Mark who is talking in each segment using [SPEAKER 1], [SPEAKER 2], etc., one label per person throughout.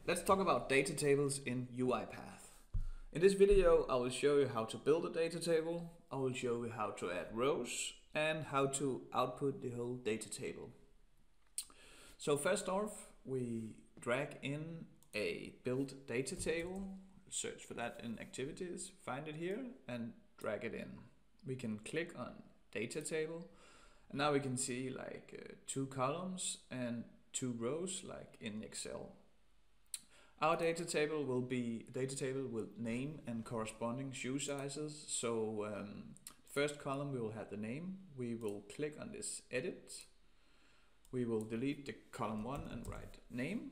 [SPEAKER 1] Let's talk about data tables in UiPath. In this video, I will show you how to build a data table, I will show you how to add rows, and how to output the whole data table. So first off, we drag in a build data table, search for that in activities, find it here, and drag it in. We can click on data table, and now we can see like 2 columns and 2 rows like in Excel. Our data table will be a data table with name and corresponding shoe sizes. So first column we will have the name. We will click on this edit. We will delete the column 1 and write name.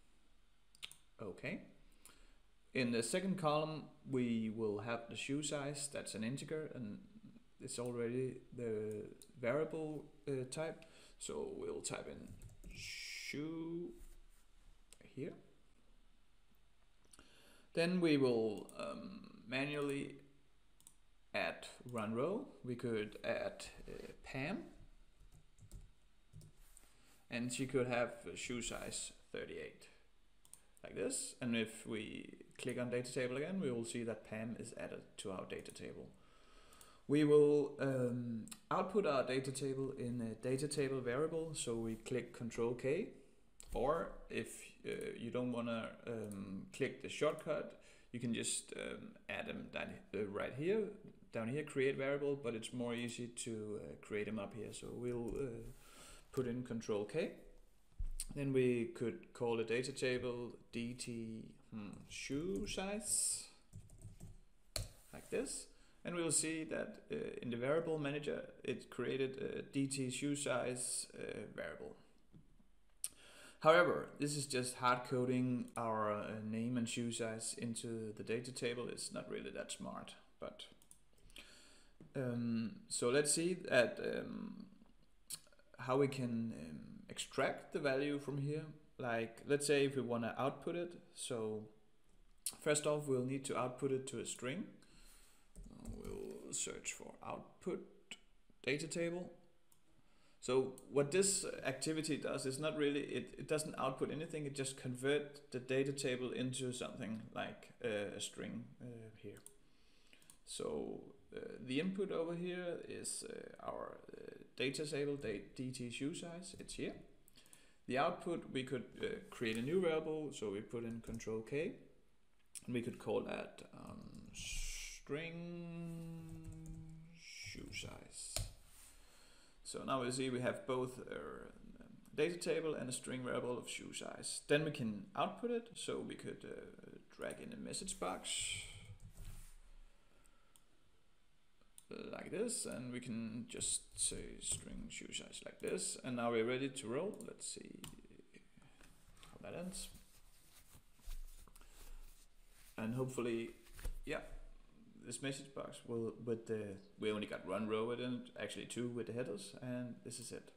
[SPEAKER 1] Okay. In the second column we will have the shoe size. That's an integer and it's already the variable type. So we'll type in shoe here. Then we will manually add run row. We could add Pam, and she could have shoe size 38, like this. And if we click on data table again, we will see that Pam is added to our data table. We will output our data table in a data table variable. So we click Control K. Or if you don't want to click the shortcut, you can just add them right here, down here, create variable, but it's more easy to create them up here. So we'll put in Control K. Then we could call the data table dt shoe size, like this. And we'll see that in the variable manager, it created a dt shoe size variable. However, this is just hard coding our name and shoe size into the data table. It's not really that smart, but so let's see that how we can extract the value from here. Like, let's say if we want to output it. So first off, we'll need to output it to a string. We'll search for output data table. So what this activity does is not really, it doesn't output anything, it just converts the data table into something like a string here. So the input over here is our data table, dt shoe size, it's here. The output, we could create a new variable, so we put in Control K, and we could call that string shoe size. So now we see we have both a data table and a string variable of shoe size. Then we can output it, so we could drag in a message box like this, and we can just say string shoe size like this. And now we're ready to roll. Let's see how that ends. And hopefully, yeah. This message box will, but we only got 1 row in it, actually 2 with the headers, and this is it.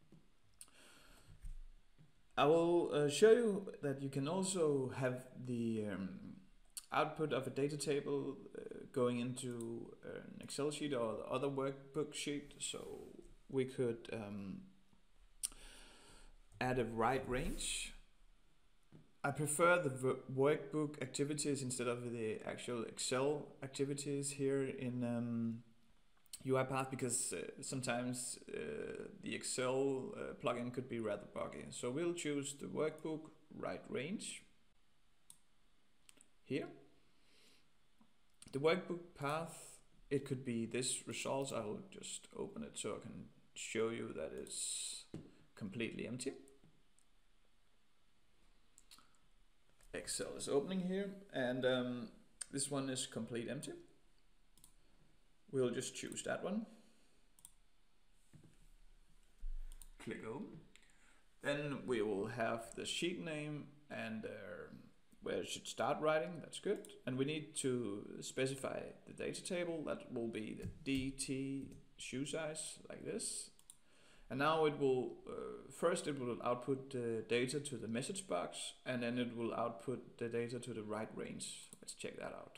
[SPEAKER 1] I will show you that you can also have the output of a data table going into an Excel sheet or the other workbook sheet. So we could add a write range. I prefer the workbook activities instead of the actual Excel activities here in UiPath, because sometimes the Excel plugin could be rather buggy. So we'll choose the workbook write range here. The workbook path, it could be this results. I will just open it so I can show you that it's completely empty. Excel is opening here, and this one is complete empty. We'll just choose that one. Click open. Then we will have the sheet name and where it should start writing. That's good. And we need to specify the data table. That will be the dt shoe size, like this. And now it will, first it will output the data to the message box, and then it will output the data to the write range. Let's check that out.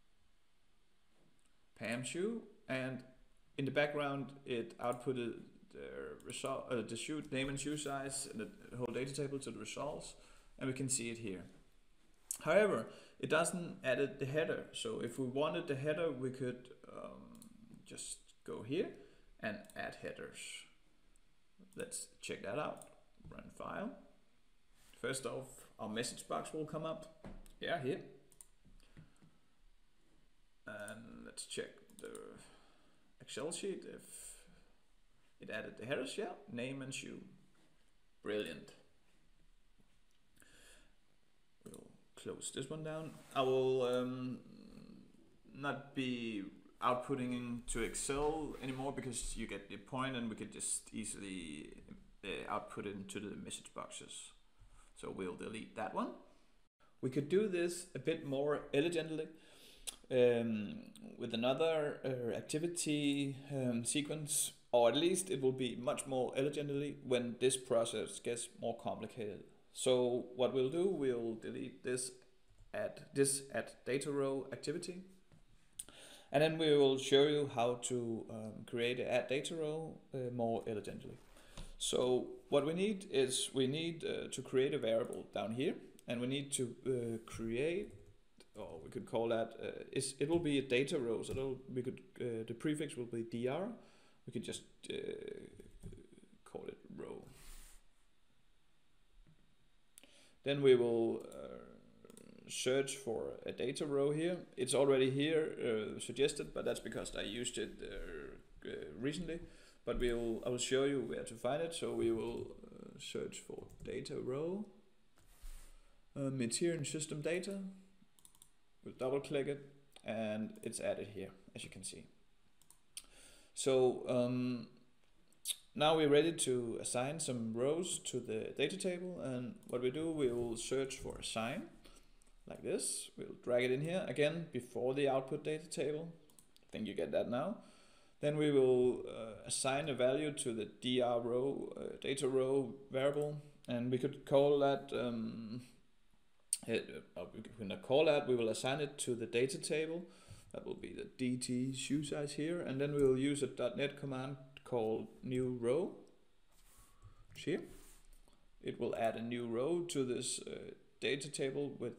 [SPEAKER 1] Pam shoe, and in the background it outputted the shoe name and shoe size and the whole data table to the results, and we can see it here. However, it doesn't add the header. So if we wanted the header, we could just go here and add headers. Let's check that out. Run file. First off, our message box will come up. Yeah, here. And let's check the Excel sheet if it added the headers. Yeah, name and shoe. Brilliant. We'll close this one down. I will not be outputting into Excel anymore because you get the point, and we could just easily output it into the message boxes. So we'll delete that one. We could do this a bit more elegantly with another activity sequence, or at least it will be much more elegantly when this process gets more complicated. So what we'll do, we'll delete this add data row activity, and then we will show you how to create an add data row more elegantly. So what we need is to create a variable down here, and we need to create, or we could call that it will be a data row. So the prefix will be dr. We could just call it row. Then we will search for a data row here. It's already here suggested, but that's because I used it recently. But I will show you where to find it. So we will search for data row. It's here in system data. We'll double click it, and it's added here, as you can see. So now we're ready to assign some rows to the data table, and what we do, we will search for assign like this. We'll drag it in here again before the output data table. I think you get that now. Then we will assign a value to the dr row data row variable, and we could call that we will assign it to the data table. That will be the dt shoe size here, and then we will use a .NET command called new row. Here, it will add a new row to this data table with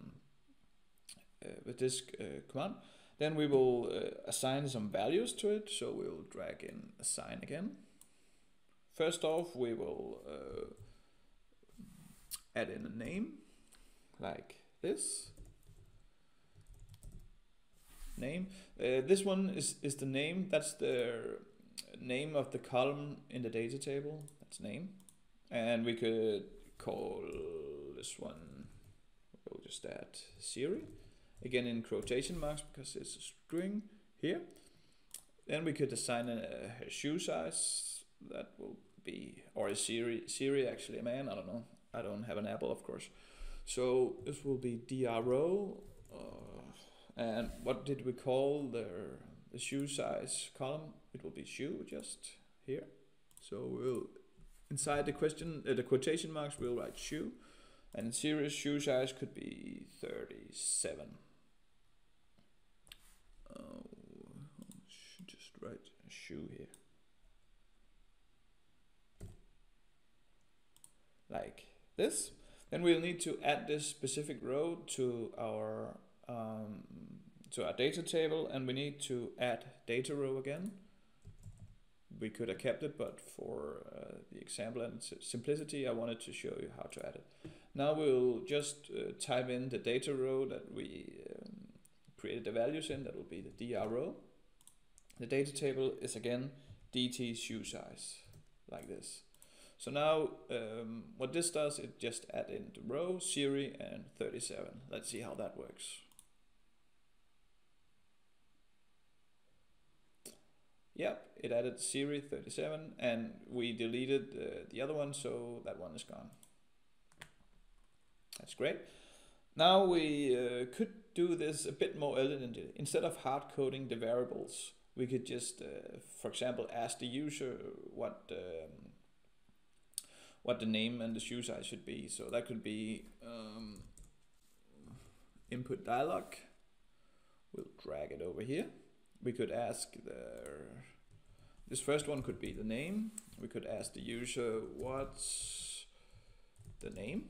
[SPEAKER 1] this command. Then we will assign some values to it. So we'll drag in assign again. First off, we will add in a name like this. Name. This one is the name. That's the name of the column in the data table. That's name. And we could call this one, we'll just add Siri. Again in quotation marks because it's a string here. Then we could assign a shoe size. That will be, or a Siri actually a man, I don't know. I don't have an Apple, of course. So this will be dr row. And what did we call the shoe size column? It will be shoe just here. So we'll inside the quotation marks we'll write shoe, and Siri's shoe size could be 37. Should just write a shoe here. Like this. Then we'll need to add this specific row to our data table, and we need to add data row again. We could have kept it, but for the example and simplicity, I wanted to show you how to add it. Now we'll just type in the data row that we created the values in. That will be the dr row. The data table is again dt shoe size, like this. So now what this does, it just add in the row, Siri, and 37. Let's see how that works. Yep, it added Siri 37, and we deleted the other one, so that one is gone. That's great. Now we could do this a bit more elegantly. Instead of hard coding the variables, we could just, for example, ask the user what the name and the shoe size should be. So that could be input dialog. We'll drag it over here. We could ask This first one could be the name. We could ask the user what's the name,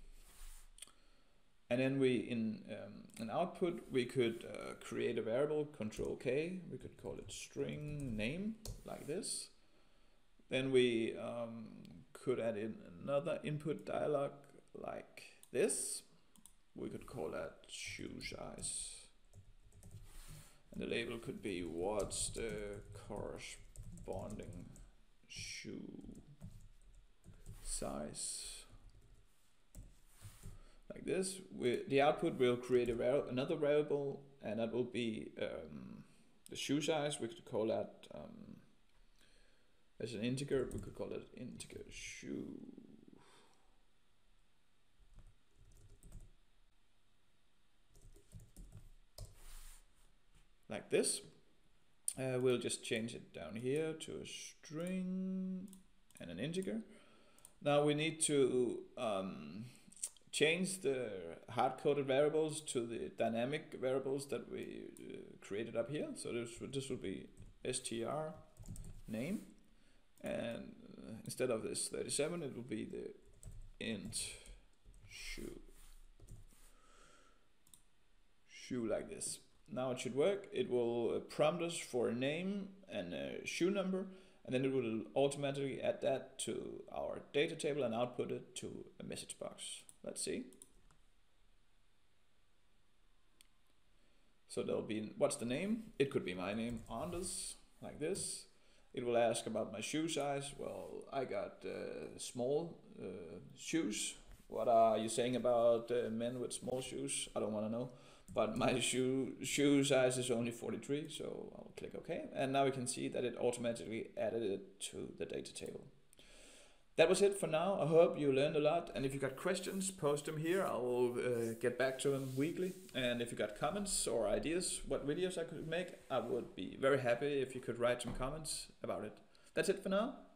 [SPEAKER 1] and then we in an output we could create a variable, Control K. We could call it string name like this. Then we could add in another input dialog like this. We could call that shoe size. And the label could be what's the corresponding shoe size. Like this. The output will create another variable, and that will be the shoe size. We could call that as an integer. We could call it integer shoe. Like this. We'll just change it down here to a string and an integer. Now we need to change the hard-coded variables to the dynamic variables that we created up here. So this will be str name, and instead of this 37, it will be the int shoe like this. Now it should work. It will prompt us for a name and a shoe number, and then it will automatically add that to our data table and output it to a message box. Let's see. So there'll be, what's the name? It could be my name, Anders, like this. It will ask about my shoe size. Well, I got small shoes. What are you saying about men with small shoes? I don't want to know. But my shoe size is only 43, so I'll click OK. And now we can see that it automatically added it to the data table. That was it for now. I hope you learned a lot. And if you got questions, post them here. I will get back to them weekly. And if you got comments or ideas what videos I could make, I would be very happy if you could write some comments about it. That's it for now.